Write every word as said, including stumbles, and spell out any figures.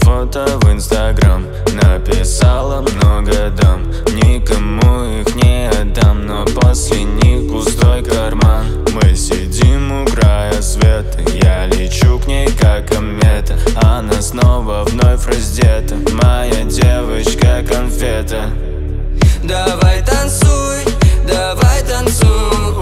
фото в инстаграм. Написала много дам, никому их не отдам, но после них пустой карман. Мы сидим у края света, я лечу к ней как комета. Она снова вновь раздета, моя девочка конфета. Давай танцуй, давай танцуй,